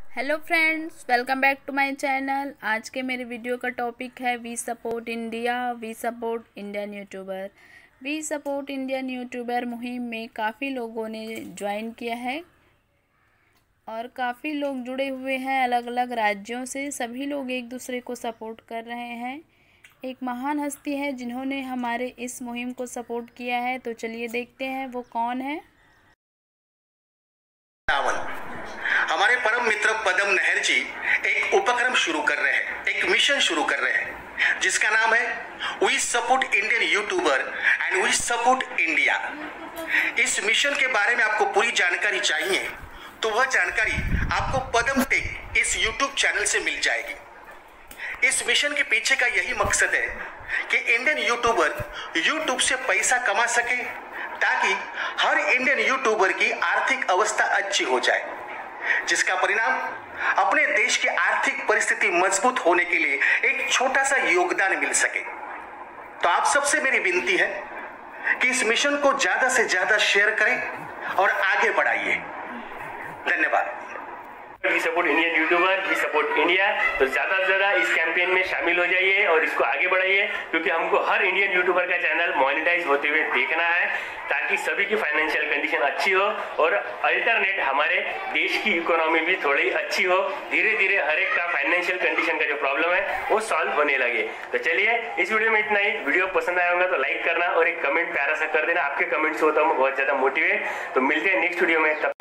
Hello friends, welcome back to my channel. आज के मेरे वीडियो का टॉपिक है we support India, we support Indian YouTuber. We support Indian YouTuber मुहिम में काफ़ी लोगों ने ज्वाइन किया है और काफ़ी लोग जुड़े हुए हैं अलग अलग राज्यों से। सभी लोग एक दूसरे को सपोर्ट कर रहे हैं। एक महान हस्ती है जिन्होंने हमारे इस मुहिम को सपोर्ट किया है, तो चलिए देखते हैं वो कौन है। हमारे परम मित्र पदम नहर जी एक उपक्रम शुरू कर रहे हैं, एक मिशन शुरू कर रहे हैं जिसका नाम है we support Indian YouTuber and we support India. इस मिशन के बारे में आपको पूरी जानकारी चाहिए तो वह जानकारी आपको पदम टेक इस यूट्यूब चैनल से मिल जाएगी। इस मिशन के पीछे का यही मकसद है कि इंडियन यूट्यूबर यूट्यूब से पैसा कमा सके ताकि हर इंडियन यूट्यूबर की आर्थिक अवस्था अच्छी हो जाए, जिसका परिणाम अपने देश की आर्थिक परिस्थिति मजबूत होने के लिए एक छोटा सा योगदान मिल सके। तो आप सबसे मेरी विनती है कि इस मिशन को ज्यादा से ज्यादा शेयर करें और आगे बढ़ाइए। धन्यवाद। We support Indian YouTuber, we support India. तो ज्यादा से ज्यादा इस कैंपेन में शामिल हो जाइए और इसको आगे बढ़ाइए, क्योंकि हमको हर इंडियन यूट्यूबर का चैनल मोनेटाइज होते हुए देखना है ताकि सभी की फाइनेंशियल कंडीशन अच्छी हो और अल्टरनेट हमारे देश की इकोनॉमी भी थोड़ी अच्छी हो। धीरे धीरे हर एक का फाइनेंशियल कंडीशन का जो प्रॉब्लम है वो सॉल्व होने लगे। तो चलिए, इस वीडियो में इतना ही। वीडियो पसंद आया होगा तो लाइक करना और एक कमेंट प्यारा सा कर देना। आपके कमेंट्स होता है बहुत ज्यादा मोटिवेट। तो मिलते हैं नेक्स्ट वीडियो में।